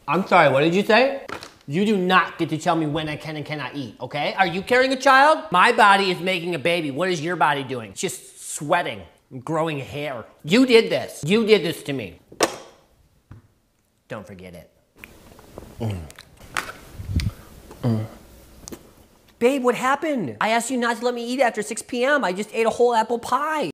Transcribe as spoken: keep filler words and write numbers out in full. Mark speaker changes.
Speaker 1: I'm sorry, what did you say? You do not get to tell me when I can and cannot eat, okay? Are you carrying a child? My body is making a baby. What is your body doing? It's just sweating and growing hair. You did this. You did this to me. Don't forget it. Mm. Mm. Babe, what happened? I asked you not to let me eat after six p m I just ate a whole apple pie.